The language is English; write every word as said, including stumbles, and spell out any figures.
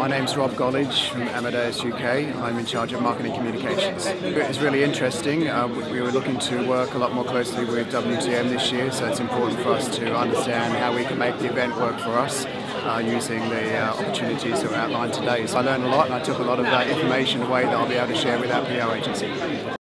My name's Rob Golledge from Amadeus U K. I'm in charge of marketing communications. It's really interesting. Uh, we were looking to work a lot more closely with W T M this year, so it's important for us to understand how we can make the event work for us uh, using the uh, opportunities that were outlined today. So I learned a lot and I took a lot of uh, information away that I'll be able to share with our P R agency.